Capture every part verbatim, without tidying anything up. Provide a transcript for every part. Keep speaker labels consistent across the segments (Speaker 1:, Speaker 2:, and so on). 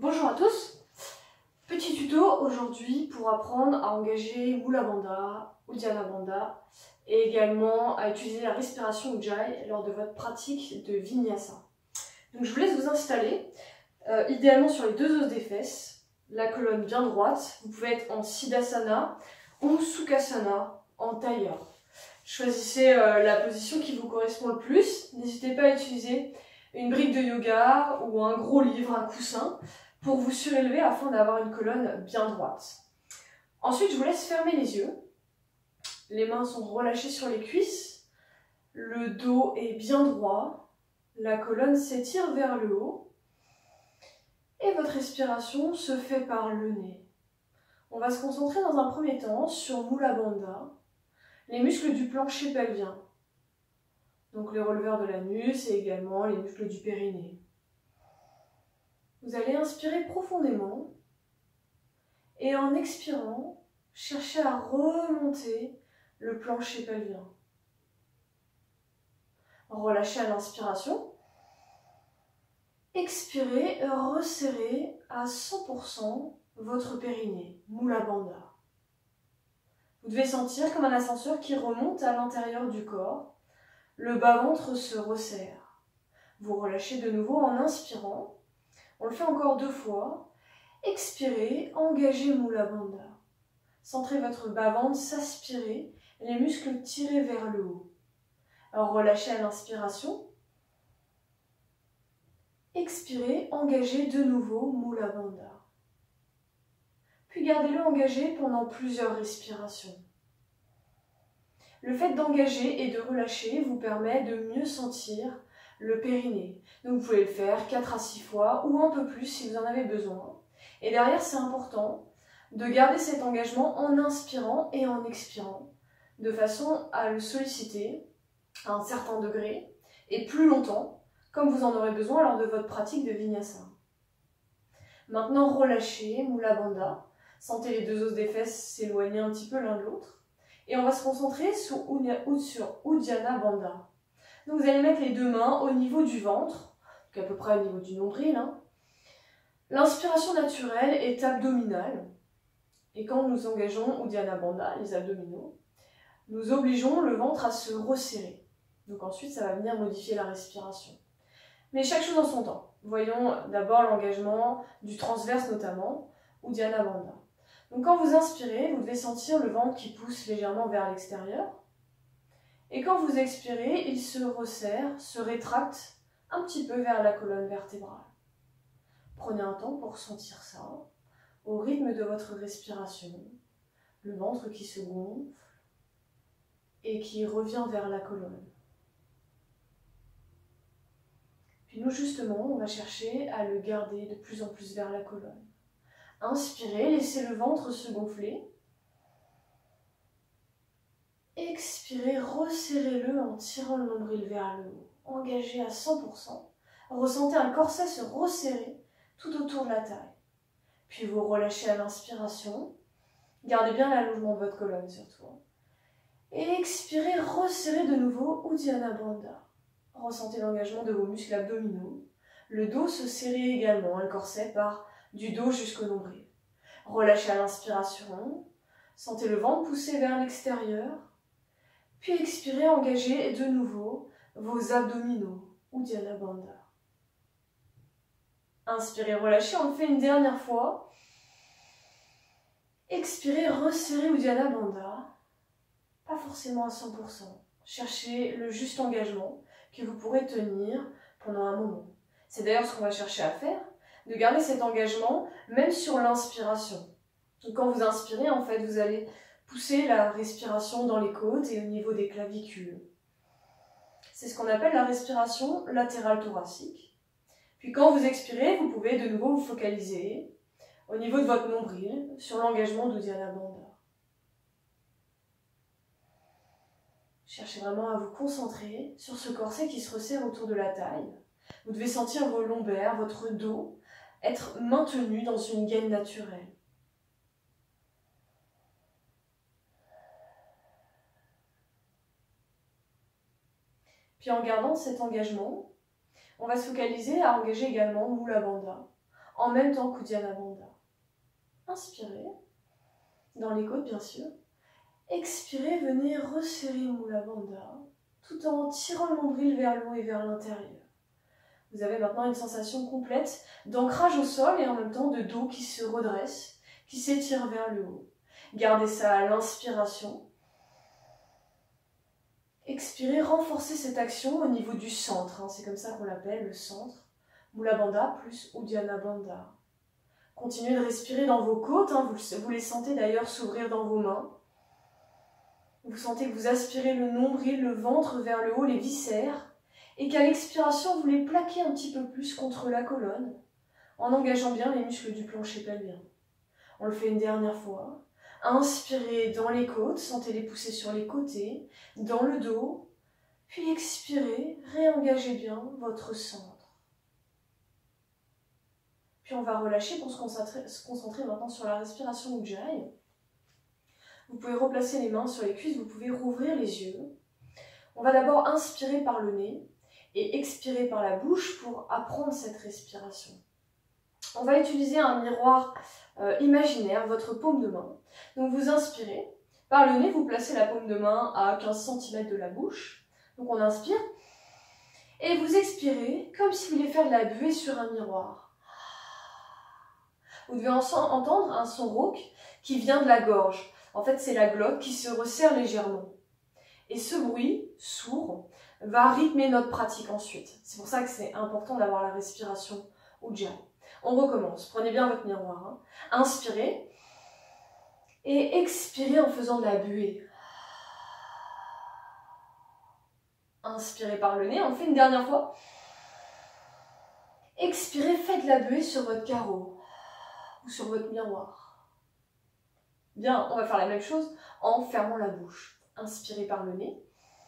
Speaker 1: Bonjour à tous, petit tuto aujourd'hui pour apprendre à engager Mula Bandha, Uddiyana Bandha et également à utiliser la respiration Ujjayi lors de votre pratique de Vinyasa. Donc je vous laisse vous installer, euh, idéalement sur les deux os des fesses, la colonne bien droite, vous pouvez être en Siddhasana ou Sukhasana en tailleur. Choisissez euh, la position qui vous correspond le plus, n'hésitez pas à utiliser une brique de yoga ou un gros livre, un coussin, pour vous surélever afin d'avoir une colonne bien droite. Ensuite, je vous laisse fermer les yeux. Les mains sont relâchées sur les cuisses, le dos est bien droit, la colonne s'étire vers le haut et votre respiration se fait par le nez. On va se concentrer dans un premier temps sur Mula Bandha, les muscles du plancher pelvien. Donc les releveurs de l'anus et également les muscles du périnée. Vous allez inspirer profondément et en expirant, cherchez à remonter le plancher pelvien. Relâchez à l'inspiration. Expirez, resserrez à cent pour cent votre périnée, Mula Bandha. Vous devez sentir comme un ascenseur qui remonte à l'intérieur du corps. Le bas-ventre se resserre. Vous relâchez de nouveau en inspirant. On le fait encore deux fois. Expirez, engagez Mula Bandha. Centrez votre bas-ventre, s'aspirez, les muscles tirés vers le haut. Alors relâchez à l'inspiration. Expirez, engagez de nouveau Mula Bandha. Puis gardez-le engagé pendant plusieurs respirations. Le fait d'engager et de relâcher vous permet de mieux sentir le périnée. Donc vous pouvez le faire quatre à six fois ou un peu plus si vous en avez besoin. Et derrière, c'est important de garder cet engagement en inspirant et en expirant, de façon à le solliciter à un certain degré et plus longtemps, comme vous en aurez besoin lors de votre pratique de Vinyasa. Maintenant, relâchez Mula Bandha. Sentez les deux os des fesses s'éloigner un petit peu l'un de l'autre. Et on va se concentrer sur, sur Uddiyana Bandha. Donc vous allez mettre les deux mains au niveau du ventre, donc à peu près au niveau du nombril. Hein. L'inspiration naturelle est abdominale. Et quand nous engageons Uddiyana Bandha, les abdominaux, nous obligeons le ventre à se resserrer. Donc ensuite, ça va venir modifier la respiration. Mais chaque chose en son temps. Voyons d'abord l'engagement du transverse notamment, Uddiyana Bandha. Donc quand vous inspirez, vous devez sentir le ventre qui pousse légèrement vers l'extérieur. Et quand vous expirez, il se resserre, se rétracte un petit peu vers la colonne vertébrale. Prenez un temps pour sentir ça, au rythme de votre respiration, le ventre qui se gonfle et qui revient vers la colonne. Puis nous justement, on va chercher à le garder de plus en plus vers la colonne. Inspirez, laissez le ventre se gonfler. Expirez, resserrez-le en tirant le nombril vers le haut. Engagez à cent pour cent. Ressentez un corset se resserrer tout autour de la taille. Puis vous relâchez à l'inspiration. Gardez bien l'allongement de votre colonne surtout. Et expirez, resserrez de nouveau Uddiyana Bandha. Ressentez l'engagement de vos muscles abdominaux. Le dos se serrer également. Le corset part du dos jusqu'au nombril. Relâchez à l'inspiration. Sentez le ventre pousser vers l'extérieur. Puis expirez, engagez de nouveau vos abdominaux, Uddiyana Bandha. Inspirez, relâchez, on le fait une dernière fois. Expirez, resserrez Uddiyana Bandha. Pas forcément à cent pour cent. Cherchez le juste engagement que vous pourrez tenir pendant un moment. C'est d'ailleurs ce qu'on va chercher à faire, de garder cet engagement même sur l'inspiration. Donc quand vous inspirez, en fait, vous allez pousser la respiration dans les côtes et au niveau des clavicules. C'est ce qu'on appelle la respiration latérale thoracique. Puis quand vous expirez, vous pouvez de nouveau vous focaliser au niveau de votre nombril sur l'engagement d'Uddiyana Bandha. Cherchez vraiment à vous concentrer sur ce corset qui se resserre autour de la taille. Vous devez sentir vos lombaires, votre dos, être maintenu dans une gaine naturelle. Puis en gardant cet engagement, on va se focaliser à engager également Mula Bandha en même temps qu'Uddiyana Bandha. Inspirez, dans les côtes bien sûr. Expirez, venez resserrer Mula Bandha, tout en tirant le nombril vers le haut et vers l'intérieur. Vous avez maintenant une sensation complète d'ancrage au sol et en même temps de dos qui se redresse, qui s'étire vers le haut. Gardez ça à l'inspiration. Expirez, renforcez cette action au niveau du centre, hein, c'est comme ça qu'on l'appelle, le centre. Mula Bandha plus Uddiyana Bandha. Continuez de respirer dans vos côtes, hein, vous, vous les sentez d'ailleurs s'ouvrir dans vos mains. Vous sentez que vous aspirez le nombril, le ventre vers le haut, les viscères, et qu'à l'expiration, vous les plaquez un petit peu plus contre la colonne, en engageant bien les muscles du plancher pelvien. On le fait une dernière fois. Inspirez dans les côtes, sentez-les pousser sur les côtés, dans le dos, puis expirez, réengagez bien votre centre. Puis on va relâcher pour se concentrer, se concentrer maintenant sur la respiration Ujjayi. Vous pouvez replacer les mains sur les cuisses, vous pouvez rouvrir les yeux. On va d'abord inspirer par le nez et expirer par la bouche pour apprendre cette respiration. On va utiliser un miroir euh, imaginaire, votre paume de main. Donc vous inspirez, par le nez vous placez la paume de main à quinze centimètres de la bouche. Donc on inspire et vous expirez comme si vous vouliez faire de la buée sur un miroir. Vous devez entendre un son rauque qui vient de la gorge. En fait c'est la glotte qui se resserre légèrement. Et ce bruit sourd va rythmer notre pratique ensuite. C'est pour ça que c'est important d'avoir la respiration Ujjayi. On recommence. Prenez bien votre miroir. Hein. Inspirez et expirez en faisant de la buée. Inspirez par le nez. On le fait une dernière fois. Expirez, faites de la buée sur votre carreau ou sur votre miroir. Bien, on va faire la même chose en fermant la bouche. Inspirez par le nez.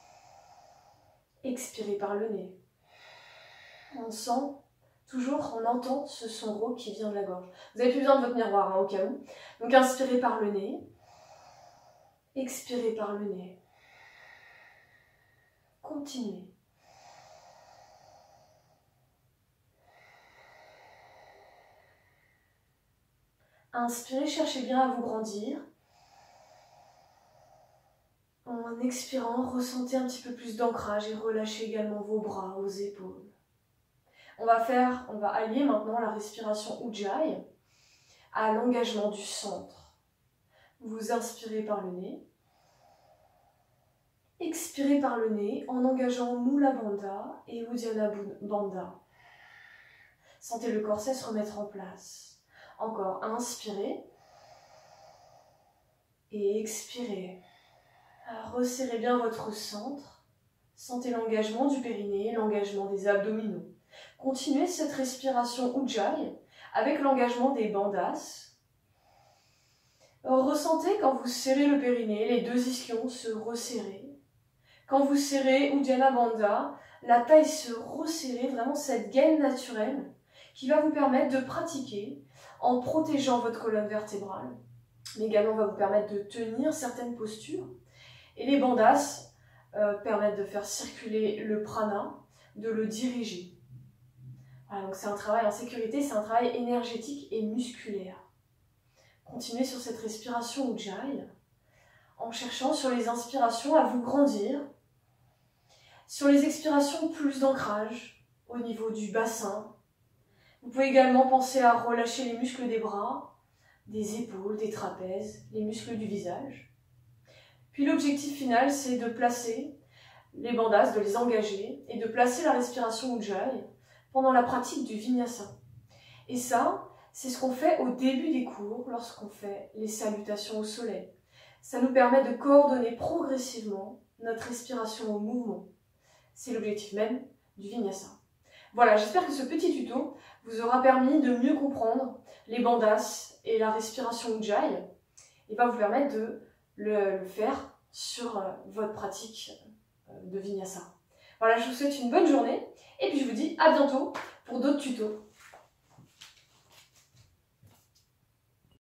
Speaker 1: Expirez par le nez. On sent, toujours on entend ce son rauque qui vient de la gorge. Vous n'avez plus besoin de votre miroir hein, au cas où. Donc inspirez par le nez. Expirez par le nez. Continuez. Inspirez, cherchez bien à vous grandir. En expirant, ressentez un petit peu plus d'ancrage et relâchez également vos bras aux épaules. On va faire, on va allier maintenant la respiration Ujjayi à l'engagement du centre. Vous inspirez par le nez. Expirez par le nez en engageant Mula Bandha et Uddiyana Bandha. Sentez le corset se remettre en place. Encore, inspirez et expirez. Resserrez bien votre centre. Sentez l'engagement du périnée, l'engagement des abdominaux. Continuez cette respiration Ujjayi avec l'engagement des bandhas. Ressentez quand vous serrez le périnée, les deux ischions se resserrer. Quand vous serrez Uddiyana Bandha, la taille se resserrer, vraiment cette gaine naturelle qui va vous permettre de pratiquer en protégeant votre colonne vertébrale, mais également va vous permettre de tenir certaines postures. Et les bandhas euh, permettent de faire circuler le prana, de le diriger. Voilà, donc c'est un travail en sécurité, c'est un travail énergétique et musculaire. Continuez sur cette respiration Ujjayi en cherchant sur les inspirations à vous grandir, sur les expirations plus d'ancrage au niveau du bassin. Vous pouvez également penser à relâcher les muscles des bras, des épaules, des trapèzes, les muscles du visage. Puis l'objectif final, c'est de placer les bandhas, de les engager et de placer la respiration Ujjayi pendant la pratique du vinyasa. Et ça, c'est ce qu'on fait au début des cours lorsqu'on fait les salutations au soleil. Ça nous permet de coordonner progressivement notre respiration au mouvement. C'est l'objectif même du vinyasa. Voilà, j'espère que ce petit tuto vous aura permis de mieux comprendre les bandhas et la respiration Ujjayi et va vous permettre de le, le faire sur euh, votre pratique euh, de vinyasa. Voilà, je vous souhaite une bonne journée et puis je vous dis à bientôt pour d'autres tutos.